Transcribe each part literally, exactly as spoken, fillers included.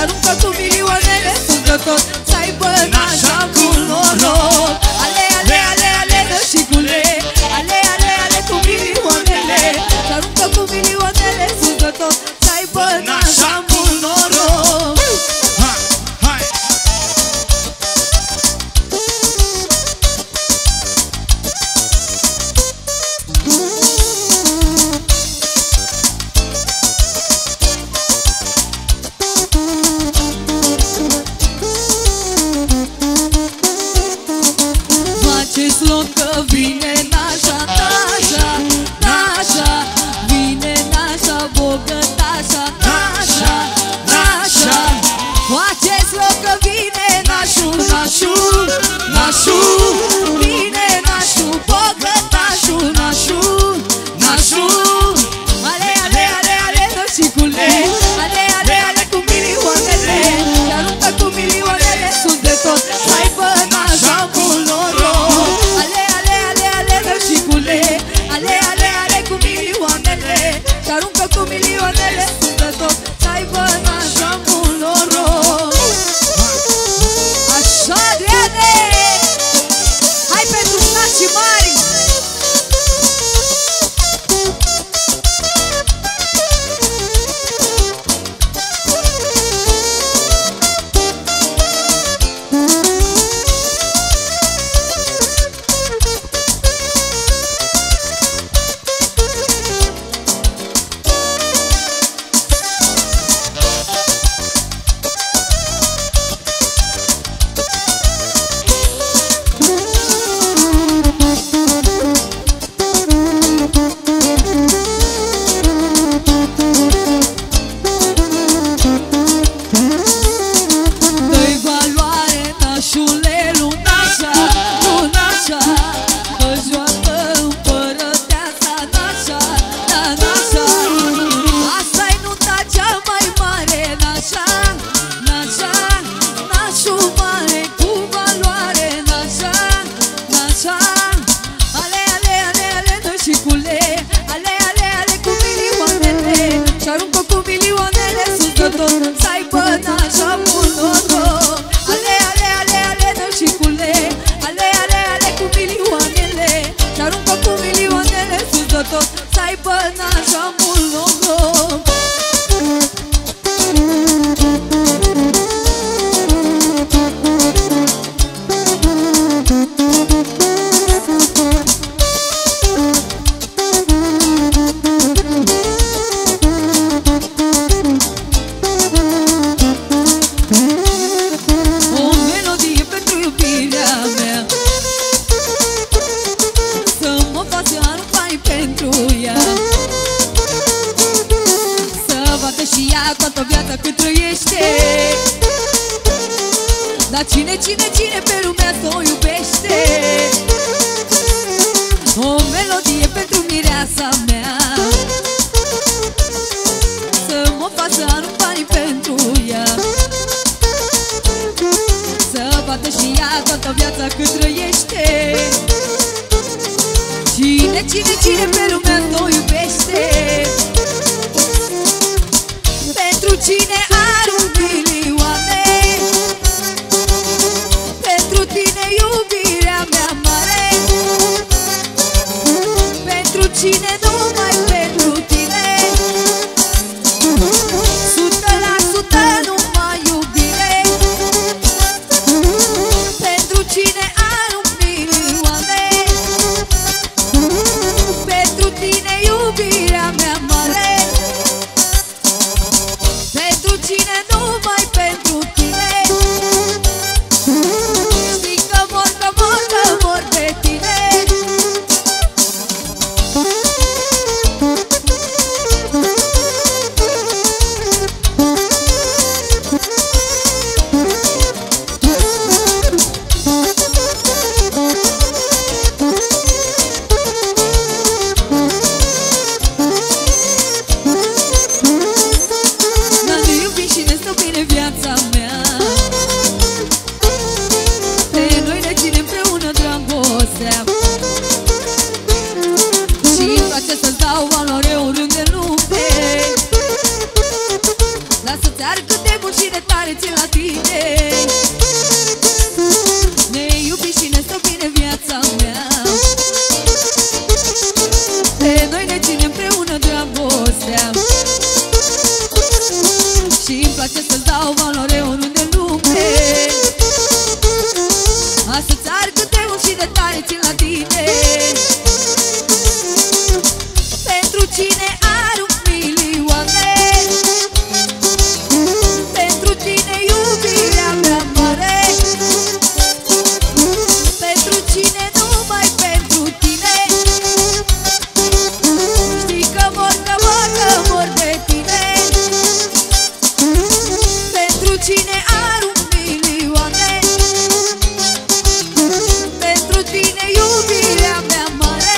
aruncă cu milioanele, sună tot să aibă nașa mult noroc. Ale, ale, ale, ale, nășicule, ale, ale, ale cu milioanele, să aruncă cu milioanele, sună tot să aibă nașa mult noroc. Faceți loc că vine nașa, nașa, nașa, vine nașa, bogătașa, nașa, nașa. Faceți loc că vine nașul, nașul, nașul, vine nașul, bogătașul, nașul, nașul. Ale, ale, ale, ale, nășicule, ale, ale, ale cu milioanele, și aruncă cu milioanele, sunt de tot să aibă nașa mult noroc. Ale, ale, ale, ale, nășicule, ale, ale, ale cu milioanele, și aruncă cu milioanele, sunt de tot să aibă nașa mult noroc. Așa, Adriane! Hai pentru nașii mari! Dă-i valoare, nașule, lunașa, lunașa, că joacă împărăteasa, nașa, da, nașa. Asta-i nunta cea mai mare, nașa, nașa, nașul mare cu valoare, nașa, nașa. Ale, ale, ale, ale, nășicule, ale, ale, ale cu milioanele, și aruncă cu milioanele, sună tot să aibă nașa mult noroc. Ale, ale, ale, ale, nășicule, ale, ale, ale cu milioanele, și aruncă cu milioanele, sună tot să aibă nașa mult noroc. O melodie pentru iubirea mea, să mă facă arunfai pentru ea, să vadă și ea toată viața cât trăiește. Dar cine, cine, cine pe lumea să o iubește? O melodie pentru mireasa mea, să mă facă arunfai pentru ea, să vadă și ea toată viața cât trăiește. Cine, cine, cine pe lumea să o iubește? Pentru cine arunc milioane, pentru tine iubirea mea mare, pentru cine numai pentru tine, sută la sută numai iubire. Pentru cine arunc milioane, pentru tine iubirea mea mare, pentru cine numai pentru tine. Știi că mor, că mor, că mor pe tine. Dar să-ți arăt cât de mult și de tare țin la tine. Ne iubim și ne stă bine viața mea. De noi ne ține împreună dragostea. Și-mi place să-ți dau valoare oriunde în lume. A să-ți arăt cât de mult și de tare țin la tine. Pentru cine are un milioane, pentru tine iubirea mea mare. Pentru cine numai pentru tine. Știi că mor, că mor, că mor de tine. Pentru cine are un milioane, pentru tine iubirea mea mare.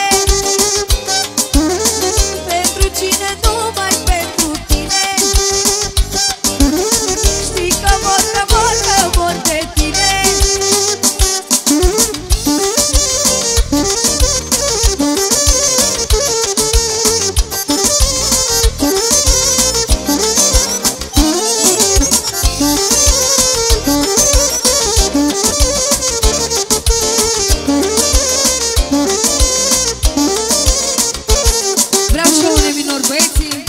Pentru cine numai pentru tine. Știi că mor, că mor, că mor de tine. Vreau și eu un minor, băieții.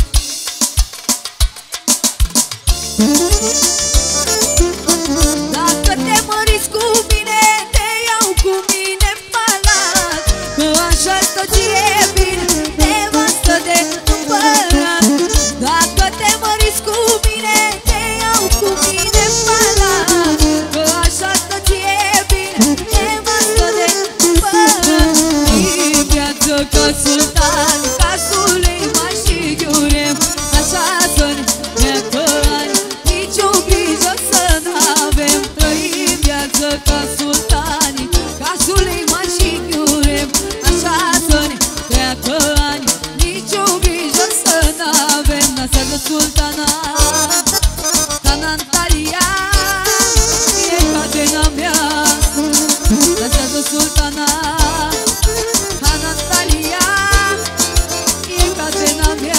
Dacă te măriți cu mine, te iau cu mine în palat. Că așa tot e bine, nevastă de împărat. Dacă te măriți cu mine, te iau cu mine în palat. Că așa tot e bine, nevastă de împărat. E viață ca sultan, ca Suleiman și Ghiurem. Așa să-ne treacă ani, nici-o grijă să n-avem. Trăim viață ca sultani, ca Suleiman și Ghiurem. Așa să-ne treacă ani, nici-o grijă să n-avem. Nasează sultana, Tana Antalya, e cadena mea. Nasează sultana, Tana Antalya, e cadena mea.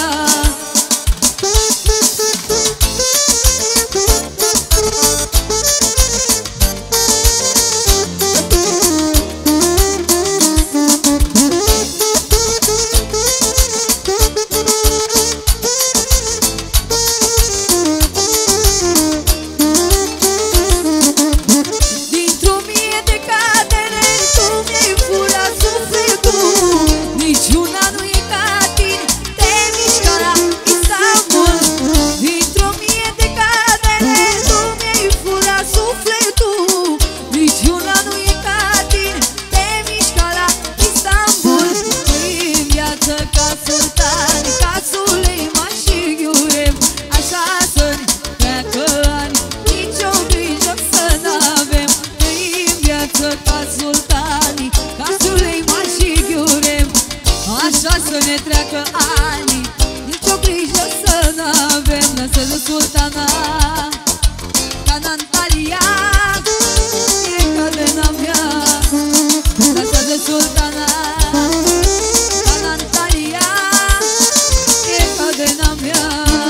Dintr-o mie de cadere tu mi-ai furat sufletul. Niciuna nu e ca tine, te mișcă la Istanbul. Dintr-o mie de cadere tu mi-ai furat sufletul. Niciuna nu e ca tine, te mișcă la Istanbul. Trăim viață ca sultani, ca Suleiman și Ghiurem. Așa să-ne treacă ani, nici-o grijă să n-avem. Trăim viață ca sultani, ca Suleiman și Ghiurem. Așa să ne treacă ani, nici-o grijă să n-avem. Nasează sultana, Tana Antalya, e cadena mea. Nasează sultana, Tana Antalya, e cadena mea.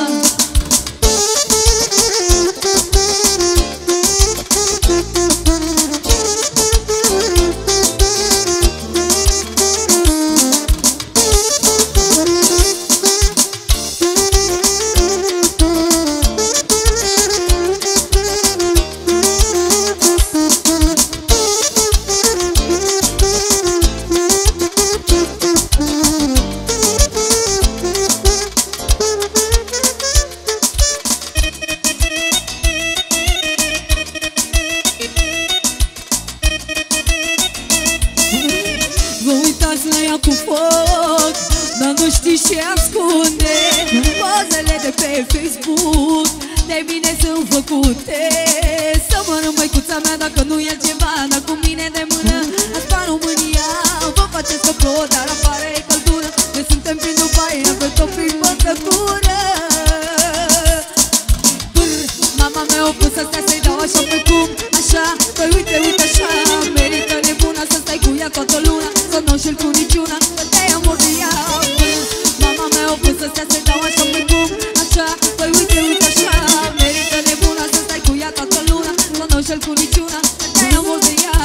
Vă uitați la ea cu foc, dar nu știți ce ascunde. Pozele de pe Facebook de mine sunt făcute. Să mă rămâicuța mea dacă nu e ceva. Dar cu mine de mână asta România. Vă faceți căpro, dar afară e căldură. Noi suntem prin Dubai, avem tot prin bătătură. Mama mea o pus să stea să-i dau așa pe cum. Așa, păi uite, uite așa. Merită nebuna să stai cu ea toată luna. Să nu înșel cu niciuna, că te-ai amor de ea. Mama mea o pus să stea să-i dau așa pe cum. Așa, păi uite, uite așa. înșel cu niciuna, te-ai amor de ea.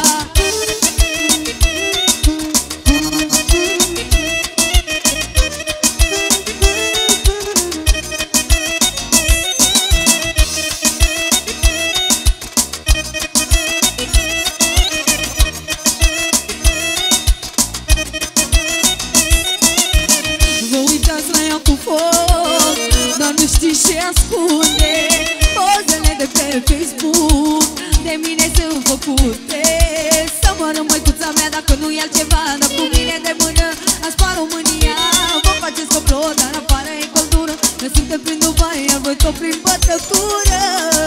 Vă uitați la ea cu foc, dar nu știți ce ascunde. Pozele de pe Facebook de mine sunt făcute să mără măicuța mea, dacă nu e altceva. Dar cu mine de mână aș pa România. Vă faceți coplo, dar afară e căldură. Noi suntem prin Dubai, iar voi tot prin bătătură.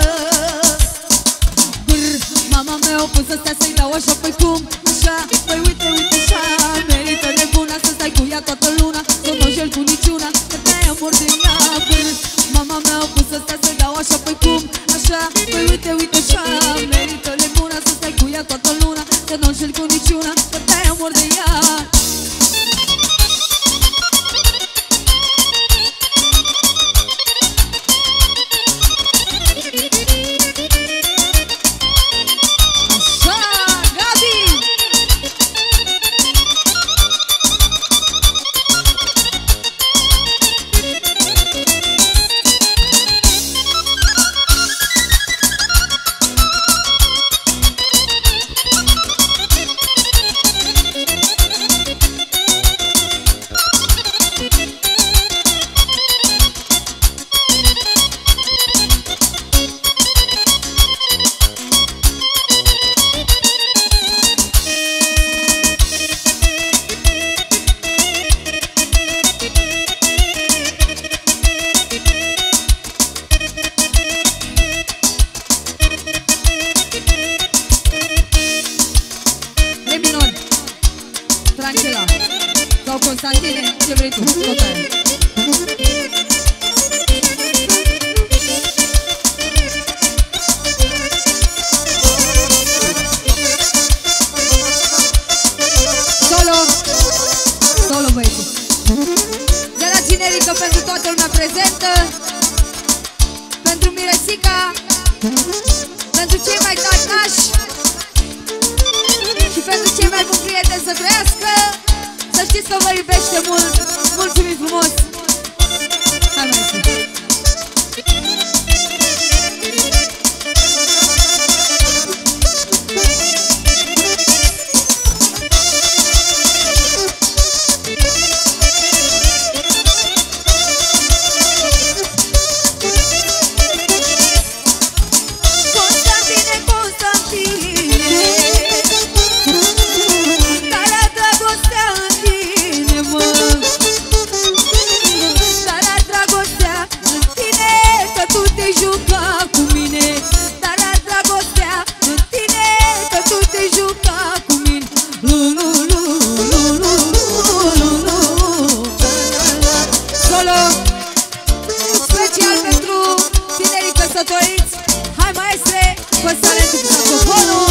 Brr, mama mea o pus să stea să-i dau așa, păi cum? Așa, păi uite, uite așa. Merită nebuna să stai cu ea toată luna, să nu jel cu niciuna, că te-ai amor de ea. Brr, mama mea o pus să stea să-i dau așa, păi cum? Așa, păi uite, uite așa. Merită nebuna să stai cu ea toată luna, să nu jel cu niciuna, că te-ai amor de ea. Tranquila sau Constantine, ce vrei tu, tot aia. Solo, solo băieții. De la Cinerică pentru toată lumea prezentă, pentru Miresica, pentru cei mai tari nași și pentru cei mai buni prieteni să trăiască. Să știți că vă iubește mult. Mulțumim frumos. Hai mai sus. Constantine, Constantine, care dragostea în tine, mă. Dar dragostea în tine, că tu te juca cu mine. Dar dragostea în tine, că tu te juca cu mine. Lu, lu, lu, lu, lu, lu, lu. Solo special pentru tinerii căsătoriți. Hai maestre, cu talentul cu saxofonul.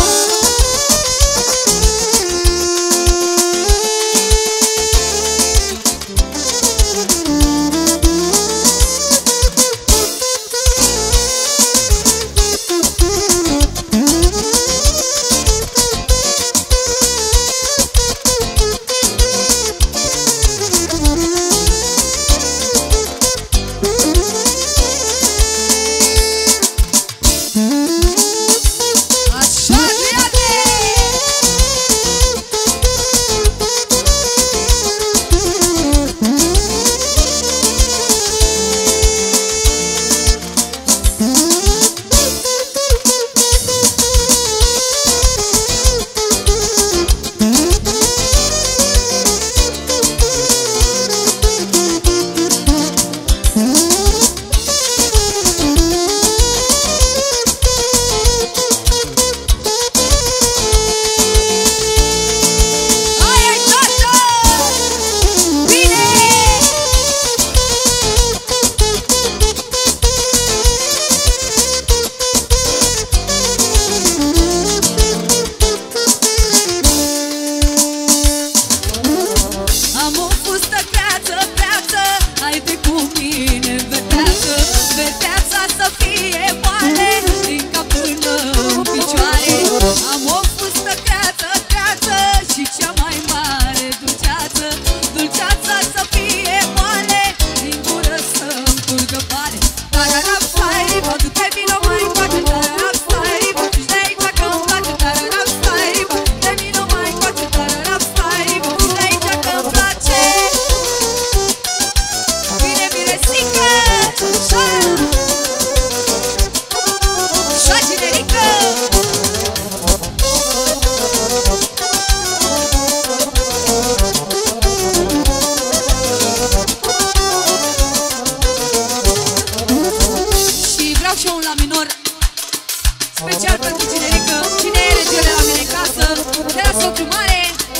special pentru cinerică. Cine e regele la mine în casă? De la socru mare.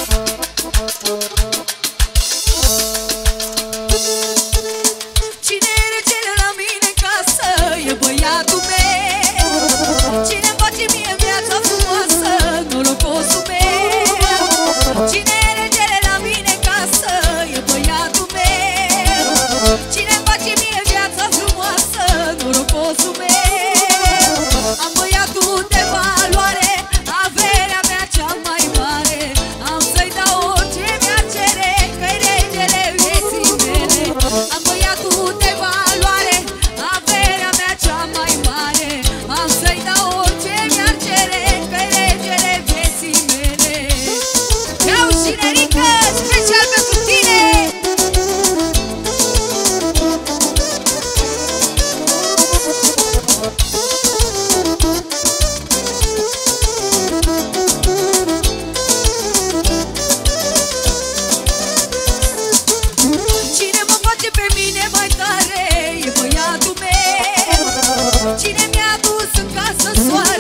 Cine e regele la mine în casă? E băiatul meu. Cine-mi face mie viața frumoasă? Norocosul meu. Cine e regele la mine în casă? E băiatul meu. Cine-mi face mie viața frumoasă? Norocosul meu. Am băiatul de valoare, averea mea cea mai mare. Am să-i dau orice mi-ar cere, că-i regele vieții mele. Am băiatul de valoare, averea mea cea mai mare. Am să-i dau orice mi-ar cere, că-i regele vieții mele. Iau cinerică, special pentru tine. Cine mă face pe mine mai tare? E băiatul meu. Cine mi-a dus în casă soare?